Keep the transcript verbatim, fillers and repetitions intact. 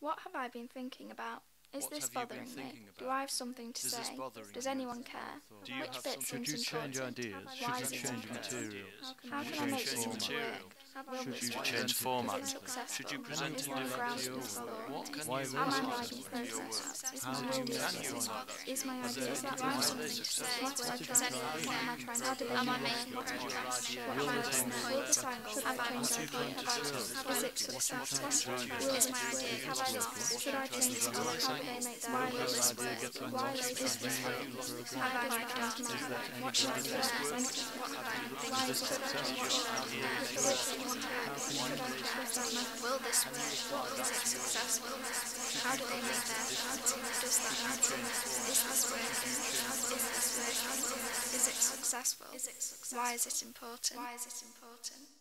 What have I been thinking about? Is What this have you been bothering me? thinking Do about? I have something to Is this say? bothering Does you? anyone care? Do you Which have bit something- seems Should you change important? ideas? Why Should is you it change important? materials? How Should can I you make change this material? work? Will Should this you work? change Is format? it successful? Should you Is present my it differently? browsing following What me? can Why you is Am I this apply writing successful? to your work? process? Is How my do you idea make Can you that apply point? that to Is your my work? idea Is that successful? right? What am I trying to How do? do What am I trying to do? Am I making progress? What Will am I this doing? make Will this angle? Should I change idea? Is it successful? Will this work? Have I not? Should I change it? How can I make that? Why will this work? Why will this work? Have I tried to my head? What should I do? Why is it Will this work? Is it successful? How do they make that? Does that matter? Is this working? Is this working? Is it successful? Why is it important? Why is it important?